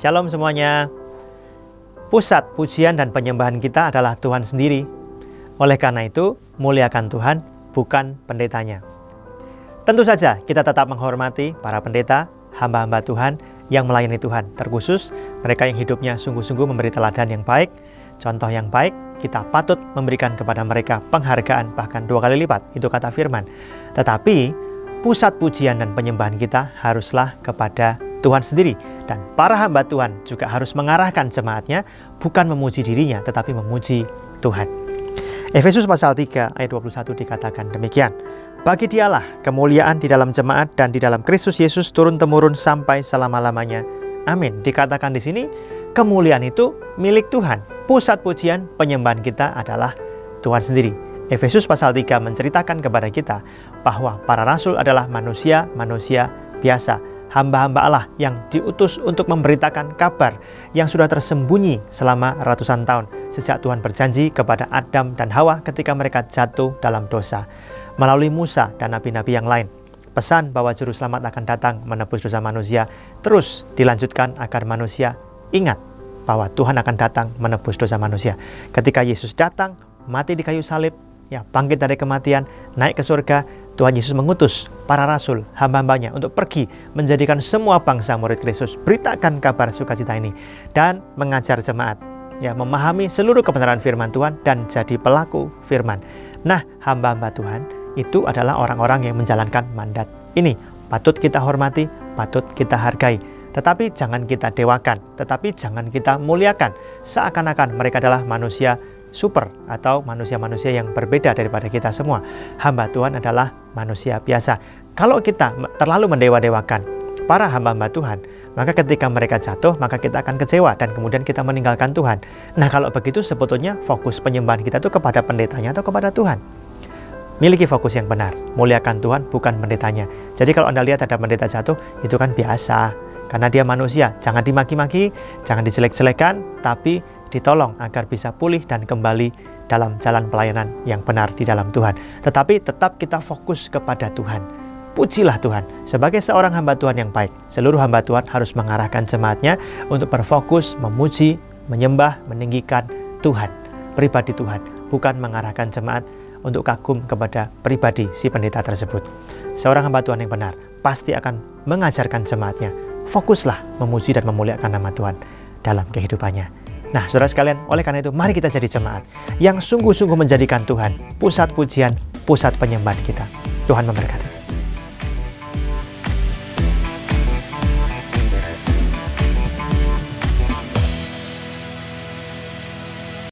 Shalom semuanya. Pusat pujian dan penyembahan kita adalah Tuhan sendiri. Oleh karena itu, muliakan Tuhan, bukan pendetanya. Tentu saja kita tetap menghormati para pendeta, hamba-hamba Tuhan yang melayani Tuhan. Terkhusus mereka yang hidupnya sungguh-sungguh memberi teladan yang baik, contoh yang baik. Kita patut memberikan kepada mereka penghargaan bahkan 2 kali lipat. Itu kata firman. Tetapi pusat pujian dan penyembahan kita haruslah kepada Tuhan sendiri. Dan para hamba Tuhan juga harus mengarahkan jemaatnya bukan memuji dirinya tetapi memuji Tuhan. Efesus pasal 3 ayat 21 dikatakan demikian. Bagi Dialah kemuliaan di dalam jemaat dan di dalam Kristus Yesus turun-temurun sampai selama-lamanya. Amin. Dikatakan di sini kemuliaan itu milik Tuhan. Pusat pujian penyembahan kita adalah Tuhan sendiri. Efesus pasal 3 menceritakan kepada kita bahwa para rasul adalah manusia biasa. Hamba-hamba Allah yang diutus untuk memberitakan kabar yang sudah tersembunyi selama ratusan tahun sejak Tuhan berjanji kepada Adam dan Hawa ketika mereka jatuh dalam dosa. Melalui Musa dan nabi-nabi yang lain, pesan bahwa juru selamat akan datang menebus dosa manusia terus dilanjutkan agar manusia ingat bahwa Tuhan akan datang menebus dosa manusia. Ketika Yesus datang, mati di kayu salib, bangkit dari kematian, naik ke surga, Tuhan Yesus mengutus para rasul, hamba-hambanya untuk pergi menjadikan semua bangsa murid Kristus, beritakan kabar sukacita ini, dan mengajar jemaat, memahami seluruh kebenaran firman Tuhan dan jadi pelaku firman. Nah, hamba-hamba Tuhan itu adalah orang-orang yang menjalankan mandat ini. Patut kita hormati, patut kita hargai. Tetapi jangan kita dewakan, tetapi jangan kita muliakan. Seakan-akan mereka adalah manusia super atau manusia-manusia yang berbeda daripada kita semua. Hamba Tuhan adalah manusia biasa. Kalau kita terlalu mendewa-dewakan para hamba-hamba Tuhan, maka ketika mereka jatuh, maka kita akan kecewa dan kemudian kita meninggalkan Tuhan. Nah, kalau begitu sebetulnya fokus penyembahan kita itu kepada pendetanya atau kepada Tuhan. Miliki fokus yang benar, muliakan Tuhan bukan pendetanya. Jadi kalau Anda lihat ada pendeta jatuh, itu kan biasa, karena dia manusia. Jangan dimaki-maki, jangan dijelek-jelekan, tapi ditolong agar bisa pulih dan kembali dalam jalan pelayanan yang benar di dalam Tuhan. Tetapi tetap kita fokus kepada Tuhan. Pujilah Tuhan. Sebagai seorang hamba Tuhan yang baik, seluruh hamba Tuhan harus mengarahkan jemaatnya untuk berfokus, memuji, menyembah, meninggikan Tuhan, pribadi Tuhan, bukan mengarahkan jemaat untuk kagum kepada pribadi si pendeta tersebut. Seorang hamba Tuhan yang benar pasti akan mengajarkan jemaatnya. Fokuslah memuji dan memuliakan nama Tuhan dalam kehidupannya. Nah, saudara sekalian, oleh karena itu mari kita jadi jemaat yang sungguh-sungguh menjadikan Tuhan pusat pujian, pusat penyembahan kita. Tuhan memberkati.